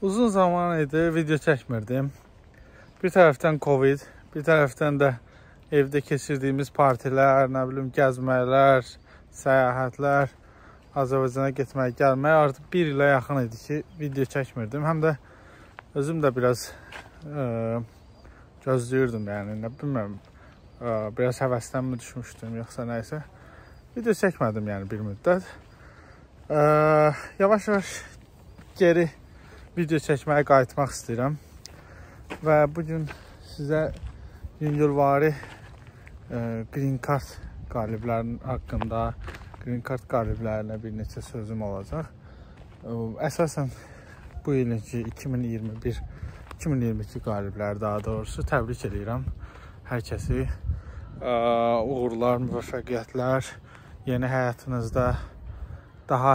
Uzun zaman idi video çəkmirdim. Bir tərəfdən Covid, bir tərəfdən də evdə keçirdiyimiz partilər, nə bilim gəzməklər, səyahətlər, Azərbaycana getmək, gəlmək artıq bir ilə yaxın idi ki, video çəkmirdim. Həm də özüm də biraz gözləyirdim, yəni nə bilmirəm, biraz həvəsdən mi düşmüşdüm, yoxsa nəysə. Video çəkmədim yəni bir müddət. Yavaş-yavaş geri video çəkməyə qayıtmaq istəyirəm. Və bugün sizə yüngülvari Green Card qaliblərinin haqqında, Green Card qaliblərinə bir neçə sözüm olacaq. Əsasən bu ilinki 2021-2022 qalibləri daha doğrusu təbrik edirəm hər kəsi. Uğurlar, müvəffəqiyyətlər, yeni həyatınızda daha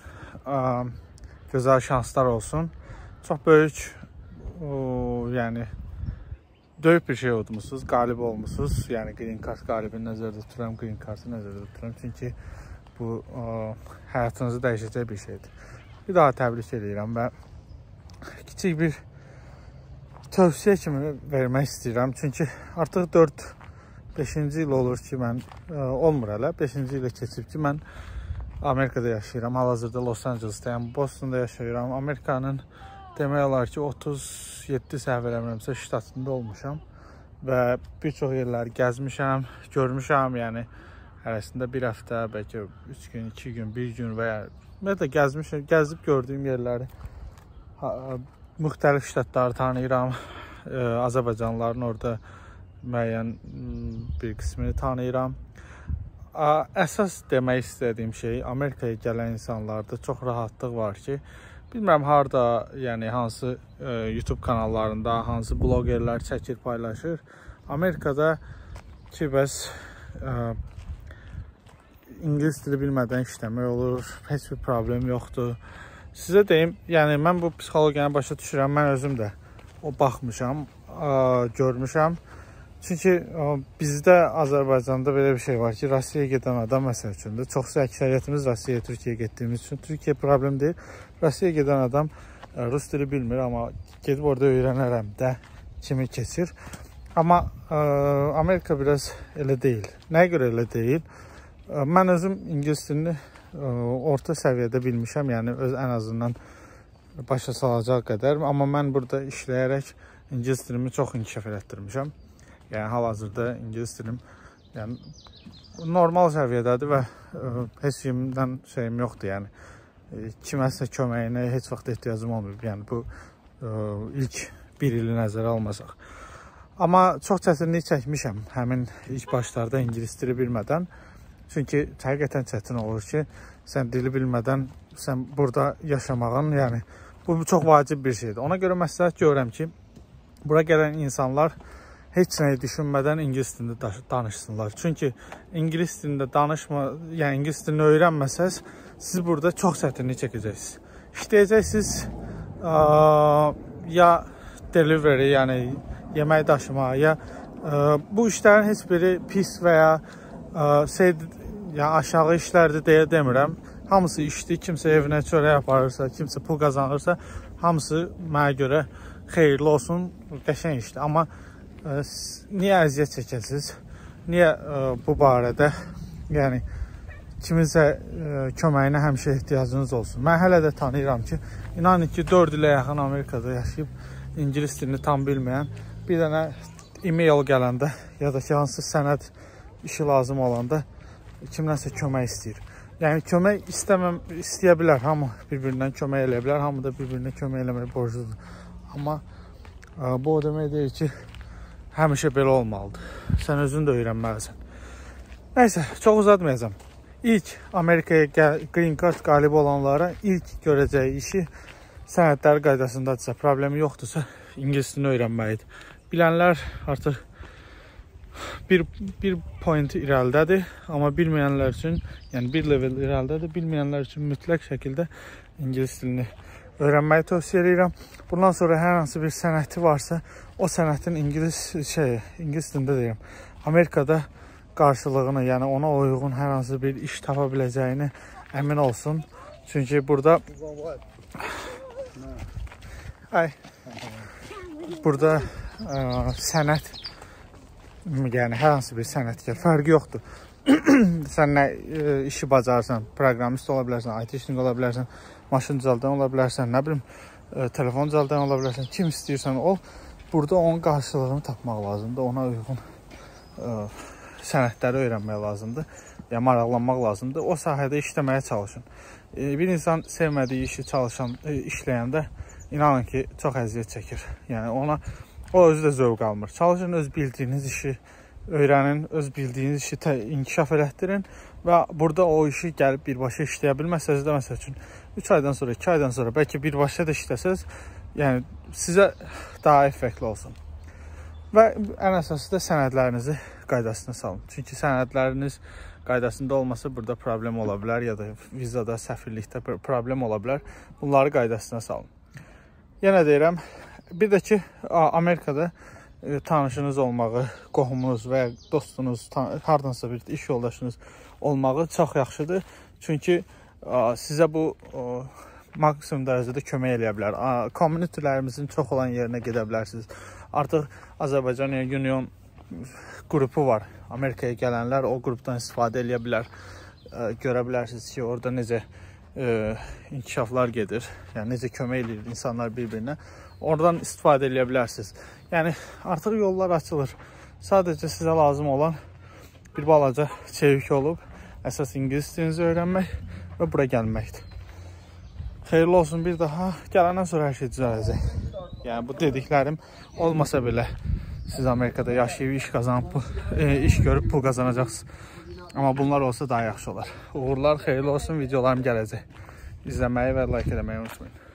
gözəl şanslar olsun. Çox böyük, yəni böyük bir şey olmuşsunuz, qalib olmuşsunuz. Yəni Green Card qalibini nəzərdə tuturam, Green Card'ı nəzərdə tuturam. Çünki bu həyatınızı dəyişəcək bir şeydir. Bir daha təbrik edirəm və kiçik bir tövsiyə kimi vermək istəyirəm. Çünki artıq 4-5-ci il olur ki, mən olmur hələ. 5-ci ilə keçib ki, mən Amerikada yaşayıram. Hal-hazırda Los Angeles'dayım, Boston'da yaşayıram. Amerikanın demək olar ki, 37 səhv eləmirəmsə ştatında olmuşam və bir çox yerləri gəzmişəm, görmüşəm. Yəni hərəsində bir həftə, bəlkə 3 gün, 2 gün, 1 gün və ya da gəzmişəm, gəzib gördüyüm yerləri, müxtəlif ştatları tanıyıram. Azərbaycanlıların orada müəyyən bir qismini tanıyıram. Əsas demək istədiyim şey, Amerikaya gələn insanlarda çox rahatlıq var ki, bilmirəm harada, yəni hansı YouTube kanallarında, hansı blogerlər çəkir, paylaşır. Amerikada ki, bəs İngilis dili bilmədən işləmək olur, heç bir problem yoxdur. Sizə deyim, yəni mən bu psixologiyanı başa düşürəm, mən özüm də o baxmışam, görmüşəm. Çünki bizdə Azərbaycanda belə bir şey var ki, Rusiyaya gedən adam məsəl üçün də, çoxsa əksəriyyətimiz Rusiyaya, Türkiyəyə getdiyimiz üçün, Türkiyə problem deyil. Rusiyaya gedən adam Rus dili bilmir, amma gedib orada öyrənərəm də kimi keçir. Amma Amerika biraz elə deyil. Nəyə görə elə deyil? Mən özüm İngilis dilini orta səviyyədə bilmişəm, yəni ən azından başa salacaq qədər. Amma mən burada işləyərək İngilis dilimi çox inkişaf elətdirmişəm. Yəni hal-hazırda İngilis dilim yəni normal səviyyədədir və heç kimdən şeyim yoxdur. Yəni kiməsə köməyinə heç vaxt ehtiyacım olmayıb. Yəni bu ilk bir ili nəzərə almasaq. Amma çox çətinlik çəkmişəm həmin ilk başlarda İngilis dili bilmədən. Çünki həqiqətən çətin olur ki, sən dili bilmədən sən burada yaşamağın, yəni bu çox vacib bir şeydir. Ona görə məsləhət görürəm ki, bura gələn insanlar heç nəyi düşünmədən İngilis dilində danışsınlar. Çünki İngilis dilində yəni İngilis dilini öyrənməsəz, siz burada çox çətinlik çəkəcəksiniz. İşləyəcəksiniz ya delivery, yəni yemək daşıma, ya bu işlərin heç biri pis və ya aşağı işlərdir deyə demirəm. Hamısı işdir, kimsə evinə çörək aparırsa, kimsə pul qazanırsa, hamısı mənə görə xeyirli olsun, qəşəng işdir. Amma niyə əziyyət çəkəsiniz? Niyə bu barədə, yəni kiminsə köməyinə həmişə ehtiyacınız olsun? Mən hələ də tanıyıram ki, inanın ki, 4 ilə yaxın Amerikada yaşayıb İngilis dilini tam bilməyən, bir dənə e-mail gələndə ya da ki, hansı sənəd işi lazım olanda kimdənsə kömək istəyir. Yəni kömək istəyə bilər, hamı bir-birindən kömək eləyə bilər, hamı da bir-birinə kömək eləmək borcludur. Amma bu o demək deyir ki, həmişə belə olmalıdır. Sən özün də öyrənməlisən. Nəysə, çox uzatmayacağım. İlk Amerikaya Green Card qalibi olanlara ilk görəcəyi işi sənədləri qaydasındadırsa, problemi yoxdursa, İngilis dilini öyrənməlidir. Bilənlər artıq bir point irəlidədir, amma bilməyənlər üçün, yəni bir level irəlidədir, bilməyənlər üçün mütləq şəkildə İngilis dilini öyrənməyi tövsiyə edirəm. Bundan sonra hər hansı bir sənəti varsa, o sənətin İngilis dilində deyirəm, Amerikada qarşılığını, yəni ona uyğun hər hansı bir iş tapa biləcəyini əmin olsun. Çünki burada Ay. Burada sənət, yəni hər hansı bir sənətkar fərqi yoxdur. Sən nə işi bacarırsan, proqramist ola bilərsən, IT işçi ola bilərsən, maşın düzəldən ola bilərsən, nə bilim, telefon düzəldən ola bilərsən, kim istəyirsən ol. Burada onun qarşılığını tapmaq lazımdır, ona uyğun sənətləri öyrənmək lazımdır, yəni maraqlanmaq lazımdır. O sahədə işləməyə çalışın. Bir insan sevmədiyi işi işləyəndə inanın ki, çox əziyyət çəkir. Yəni o özü də zövq almır. Çalışın, öz bildiyiniz işi öyrənin, öz bildiyiniz işi inkişaf elətdirin və burada o işi gəlib birbaşa işləyə bilməsəniz də, məsəl üçün 3 aydan sonra, 2 aydan sonra bəlkə birbaşa da işləsəz, yəni sizə daha effektli olsun. Və ən əsası da sənədlərinizi qaydasına salın. Çünki sənədləriniz qaydasında olmasa burada problem ola bilər ya da vizada, səfirlikdə problem ola bilər. Bunları qaydasına salın. Yenə deyirəm, bir də ki, Amerikada tanışınız olmağı, qohumunuz və ya dostunuz, hardansa bir iş yoldaşınız olmağı çox yaxşıdır. Çünki sizə bu maksimum dərəcədə kömək eləyə bilər. Communitylərimizin çox olan yerinə gedə bilərsiniz. Artıq Azərbaycan Union qrupu var. Amerikaya gələnlər o qrupdan istifadə eləyə bilər. Görə bilərsiniz ki, orada necə inkişaflar gedir. Yəni, necə kömək edir insanlar bir-birinə. Oradan istifadə eləyə bilərsiniz. Yəni, artıq yollar açılır. Sadəcə sizə lazım olan bir balaca çevik olub, əsas ingilis dilinizi öyrənmək və bura gəlməkdir. Xeyirli olsun bir daha. Gələndən sonra hər şey düzələcək. Yəni, bu dediklərim olmasa belə siz Amerikada yaşayıb, iş qazanıb, iş görüb pul qazanacaqsınız. Amma bunlar olsa daha yaxşı olar. Uğurlar, xeyirli olsun, videolarım gələcək. İzləməyi və like eləməyi unutmayın.